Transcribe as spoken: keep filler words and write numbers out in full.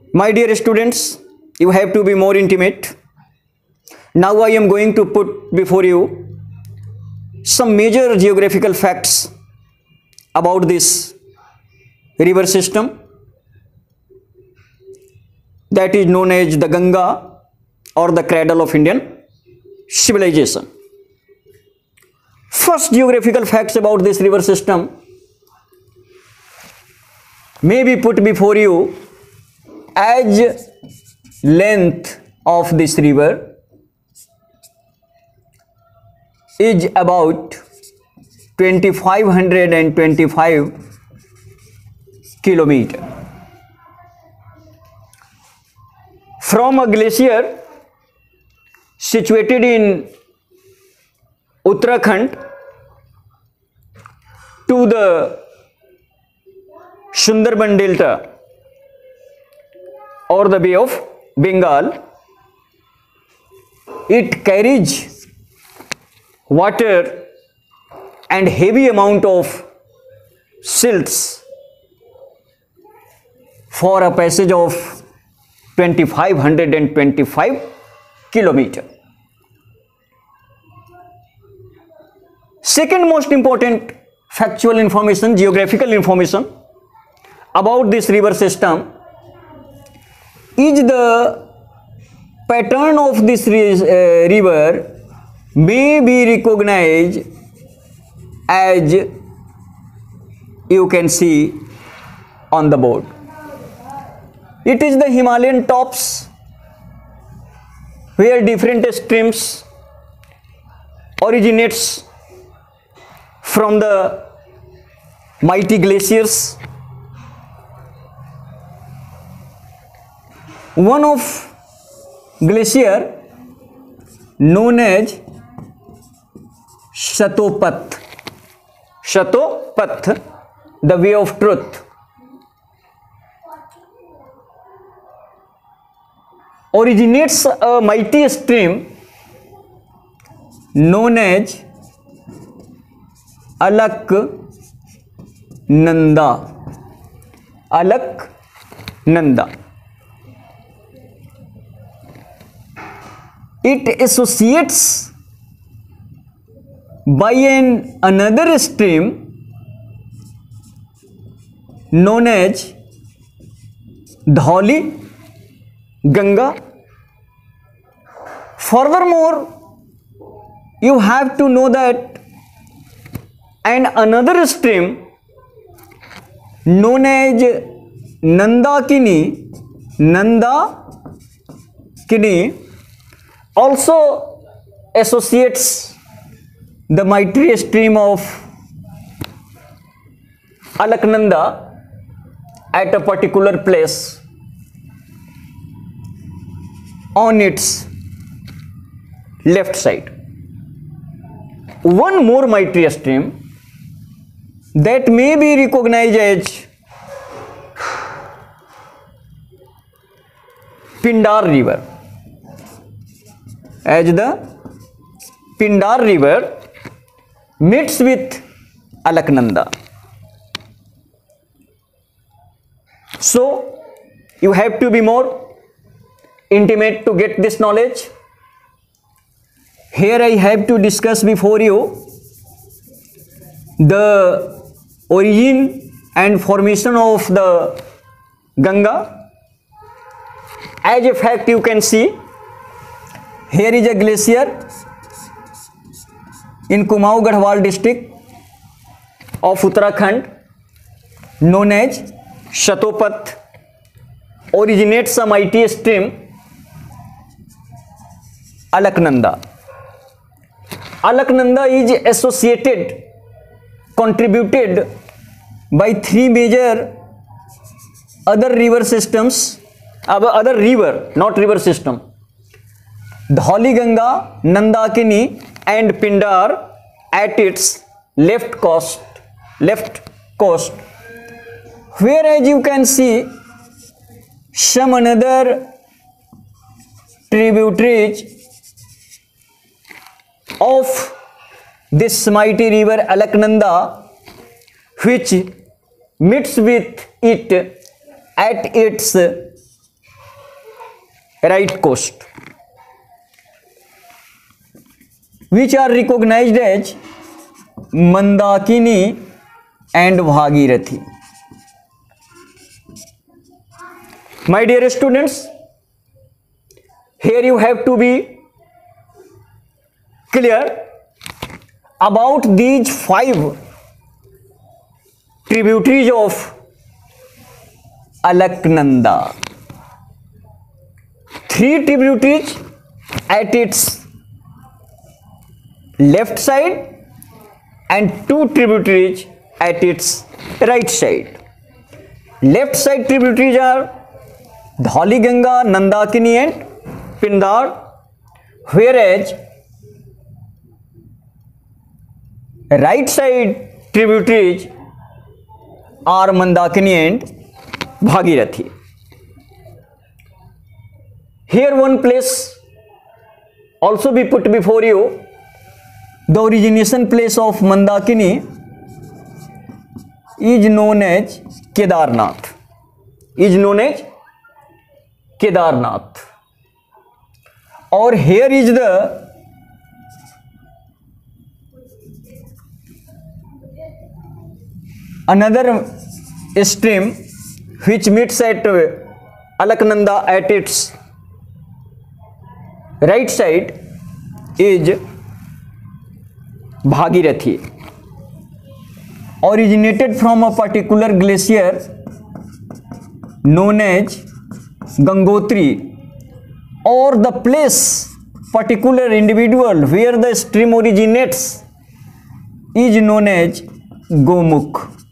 My dear students, you have to be more intimate. Now I am going to put before you some major geographical facts about this river system that is known as the Ganga or the cradle of Indian civilization. First geographical facts about this river system may be put before you as length of this river is about two thousand five hundred twenty-five kilometer. From a glacier situated in Uttarakhand to the Sundarban Delta or the Bay of Bengal, it carries water and heavy amount of silts for a passage of two thousand five hundred twenty-five kilometer. Second most important factual information, geographical information about this river system is the pattern of this uh, river may be recognized as you can see on the board. It is the Himalayan tops where different streams originates from the mighty glaciers. One of glacier known as Shatopath, Shatopath, the way of truth, originates a mighty stream known as Alaknanda, Alaknanda. It associates by an another stream known as Dhauli Ganga. Furthermore, you have to know that and another stream known as Nandakini, Nandakini also associates the mighty stream of Alaknanda at a particular place on its left side. One more mighty stream that may be recognized as Pindar River, as the Pindar River meets with Alaknanda. So you have to be more intimate to get this knowledge. Here I have to discuss before you the origin and formation of the Ganga. As a fact, you can see here is a glacier in Kumaon Garhwal district of Uttarakhand known as Shatopath. Originates a mighty stream Alaknanda. Alaknanda is associated, contributed by three major other river systems, other river, not river system, Dhauli Ganga, Nandakini and Pindar at its left coast, left coast, whereas you can see some another tributaries of this mighty river Alaknanda, which meets with it at its right coast, which are recognized as Mandakini and Bhagirathi. My dear students, here you have to be clear about these five tributaries of Alaknanda. Three tributaries at its left side and two tributaries at its right side. Left side tributaries are Dhauliganga, Ganga, Nandakini and Pindar, whereas right side tributaries are Mandakini and Bhagirathi. Here one place also be put before you. The origination place of Mandakini is known as Kedarnath. Is known as Kedarnath. Or here is the another stream which meets at Alaknanda at its right side is Bhagirathi, originated from a particular glacier known as Gangotri, or the place, particular individual where the stream originates is known as Gomukh.